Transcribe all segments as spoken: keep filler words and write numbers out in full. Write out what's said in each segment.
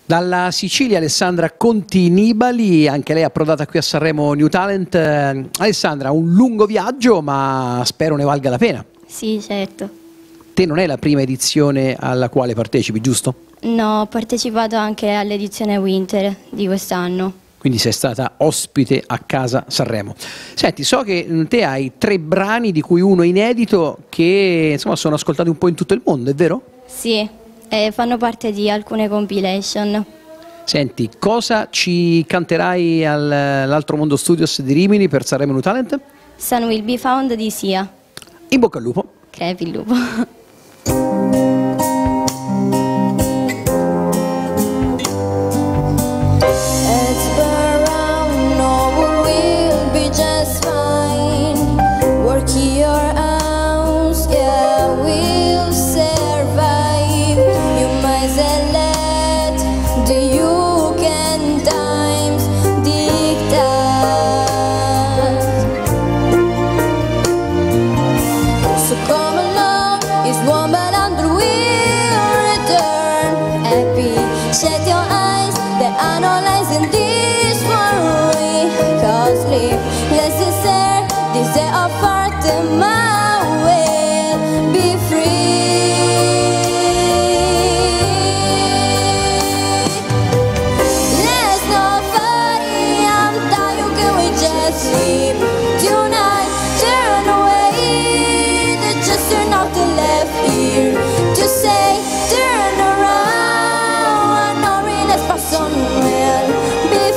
Dalla Sicilia Alessandra Conti Nibali, anche lei approdata qui a Sanremo New Talent. Eh, Alessandra, un lungo viaggio, ma spero ne valga la pena. Sì, certo. Te non è la prima edizione alla quale partecipi, giusto? No, ho partecipato anche all'edizione Winter di quest'anno. Quindi sei stata ospite a Casa Sanremo. Senti, so che te hai tre brani, di cui uno inedito, che insomma sono ascoltati un po' in tutto il mondo, è vero? Sì, e fanno parte di alcune compilation. Senti, cosa ci canterai all'Altro Mondo Studios di Rimini per Sanremo New Talent? Sun Will Be Found di Sia. In bocca al lupo. Crepi il lupo. Shut your eyes, there are no lies in this worry. Costly, necessary, these are far to my will be free. Let's not worry, I'm tired, can we just sleep tonight? Turn away, the just turn off the left ear to say, turn around. Somewhere be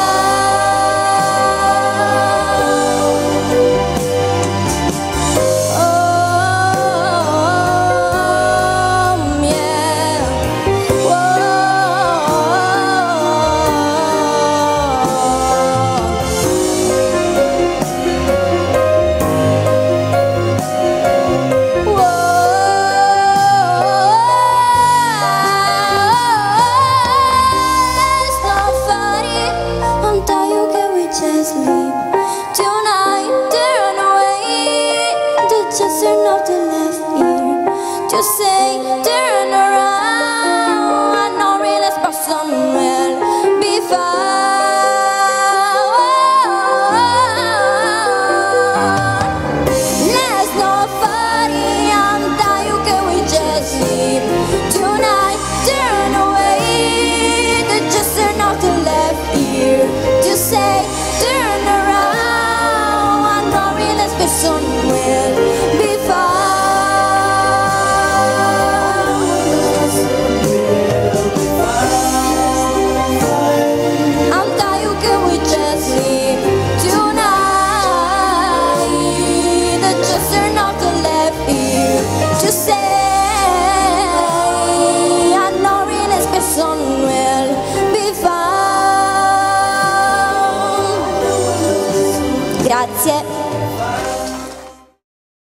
found. Oh, yeah. Just leave tonight, turn away, the just turn off the left ear, just say, turn around, I know really spot somewhere, be found. Let's not party, I'm tired, can we just leave tonight, turn away, the just turn off the left ear, just say, turn around, I know really space somewhere be found. I'm tired, can we just leave tonight? The just turn off the left ear, just say, I know really space somewhere be found. Grazie.